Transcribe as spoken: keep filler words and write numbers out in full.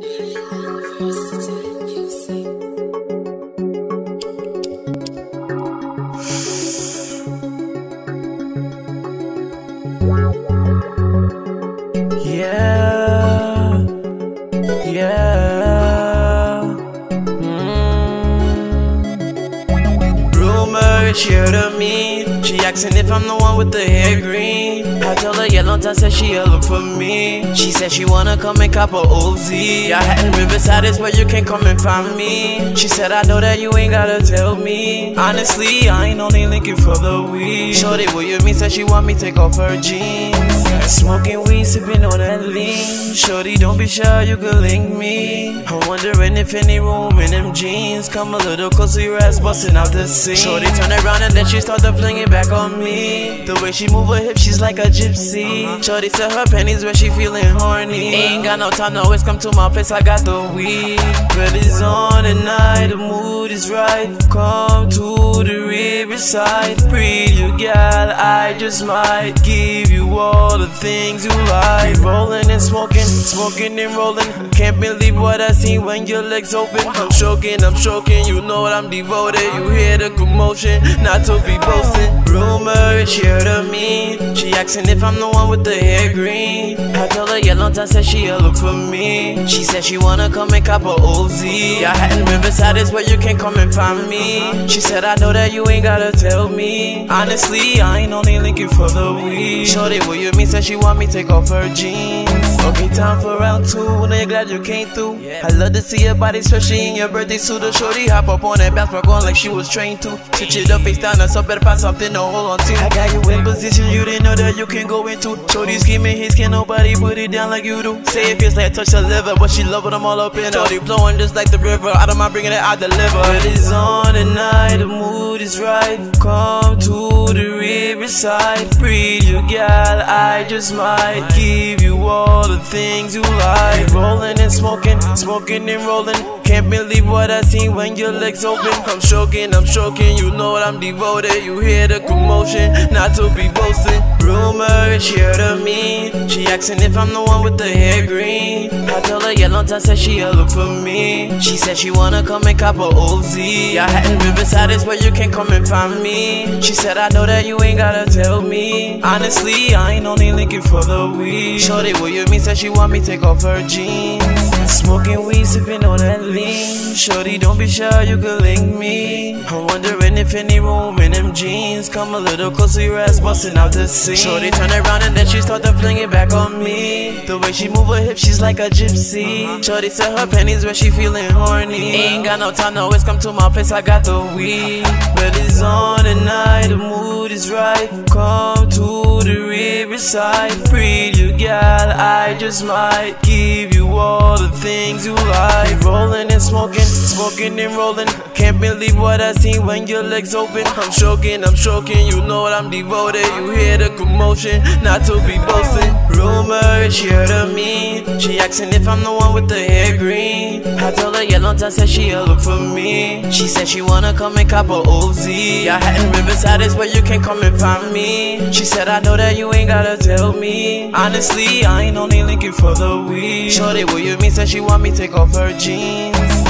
Yeah, yeah. Mm. Rumor she heard of me. She asking if I'm the one with the hair green. I told her yellow time said she'll look for me. She said she wanna come and cop a O Z. I had in Riverside is where you can come and find me. She said I know that you ain't gotta tell me. Honestly, I ain't only looking for the weed. Shorty, what you mean? Said she want me take off her jeans. Smoking weed, sipping on that lean. Shorty, don't be shy, you can link me. I'm wondering if any room in them jeans. Come a little closer, your ass busting out the seam. Shorty turn around and then she start to fling it back on me. The way she move her hips, she's like a gypsy. Shorty said her panties when she feeling horny. Ain't got no time, no always come to my place, I got the weed. Ready's on at night, the mood is right. Come to the riverside. Breathe, you gal, I just might give you all the things you like. Rolling and smoking, smoking and rolling. Can't believe what I see when your legs open. I'm stroking, I'm stroking, you know what I'm devoted. You hear the commotion, not to be boasting. Rumor she heard of me. She asking if I'm the one with the hair green. I told her yellow time said she'll look for me. She said she wanna come and cop a O Z. I had in Riverside is where you can come and find me. She said I know that you ain't gotta tell me. Honestly, I ain't only looking for the weed. Shorty, what you mean? Said she want me take off her jeans. Okay, time for round two. Now you glad you came through. I love to see your body, especially in your birthday suit. The shorty hop up on that bounce, going like she was trained to. Switch it up, face down, so better find something to hold on to. I got you in position you didn't know that you can go into. Shorty scheming his, can nobody put it down like you do. Say it feels like touch the liver, but she love it, I'm all up in her. Shorty flowing just like the river, I don't mind bringing it, I deliver. It is on at night, the mood is right. Come to the riverside. Breathe, you gal, I just might give you all the things you like. Rolling and smoking, smoking and rolling. Can't believe what I see when your legs open. I'm stroking, I'm stroking, you know what I'm devoted. You hear the commotion, not to be boasting. Rumor she heard of me. She asking if I'm the one with the hair green. I told her yellow time said she'll look for me. She said she wanna come and cop a O Z. I had in Riverside is where you can come and find me. She said I know that you ain't gotta tell me. Honestly, I ain't only looking for the weed. Shorty, what you mean? Said she want me take off her jeans. Smoking weed, sipping on that lean. Shorty, don't be shy, you can link me. I'm wondering if any room in them jeans. Come a little closer, your ass busting out the seam. Shorty turn around and then she start to fling it back on me. The way she move her hips, she's like a gypsy. Shorty said her panties when she feeling horny. Ain't got no time, no always come to my place, I got the weed. But it's on at night, the mood is right. Come to the riverside. Breathe, you gal, I just might give you all the things you like. Rolling and smoking, smoking and rolling. Can't believe what I see when your legs open. I'm stroking, I'm stroking, you know what I'm devoted. You hear the commotion, not to be boasting. Rumor she heard of me. She asking if I'm the one with the hair green. I told her yellow time said she'll look for me. She said she wanna come and cop a O Z. I had in Riverside is where you can come and find me. She said I know that you ain't gotta tell me. Honestly, I ain't only looking for the weed. Shorty, what you mean? Said she want me take off her jeans.